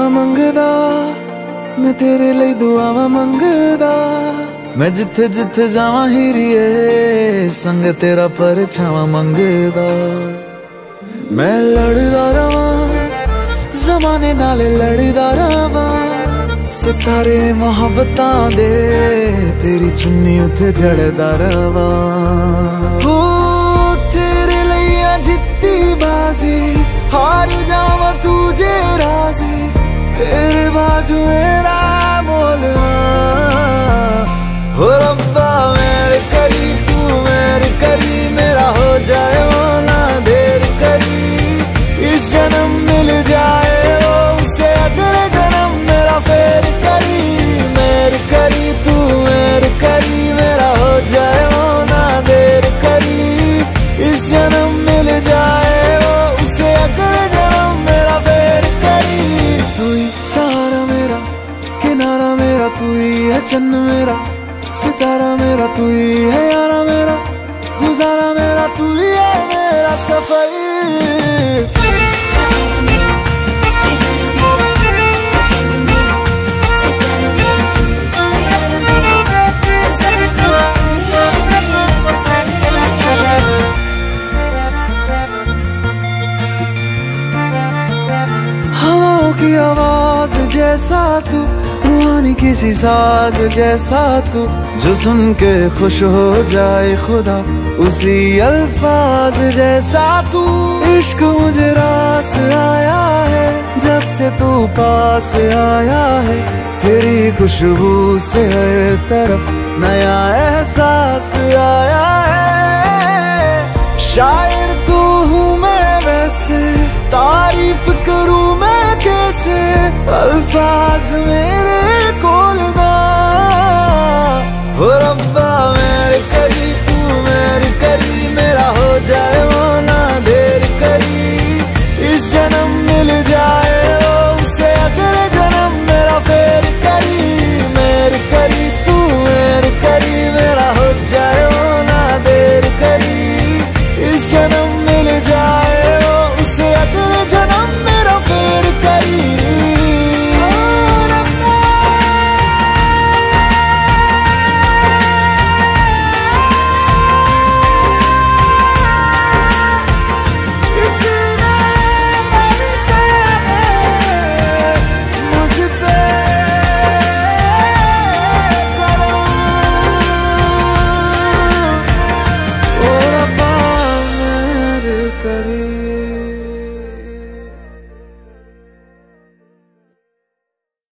मंगदा, मैं तेरे लिए दुआवां मंगदा। मैं जिथे जिथे जावां हीरिए, संग तेरा परछावां मंगदा। मैं लड़दा रवां ज़माने नाल लड़दा रवां, सितारे मोहब्बतां दे तेरी चुन्नी उत्ते जड़दा रवां। हो तेरे लिए जित्ती बाजी, हार जावां तुझे राजी, तेरे बाजू मेरा मोलना। हो रब्बा मेरे करी, तू मेरे करी, मेरा हो जाए वो ना देर करी। इस जन्म मिल जाए वो उसे अगले जन्म मेरा फेर करी। मेरे करी तू मेरे करी, मेरा हो जाए वो ना देर करी। इस जन्म मिल जाए वो उसे अगले जन्म मेरा फेर करी। तू ही सहारा मेरा, किनारा मेरा, तू ही है चन्न मेरा, सितारा मेरा, तू ही है यारा मेरा, गुजारा मेरा, तू ही है मेरा सफर। हवाओं की आवाज जैसा तू, रूहानी किसी साज जैसा तू, जो सुन के खुश हो जाए खुदा उसी अल्फाज जैसा तू। इश्क मुझे रास आया है जब से तू पास आया है, तेरी खुशबू से हर तरफ नया एहसास आया है। शायर तू हूँ मैं वैसे, तारीफ करूँ मैं कैसे, अल्फाज मेरे कोल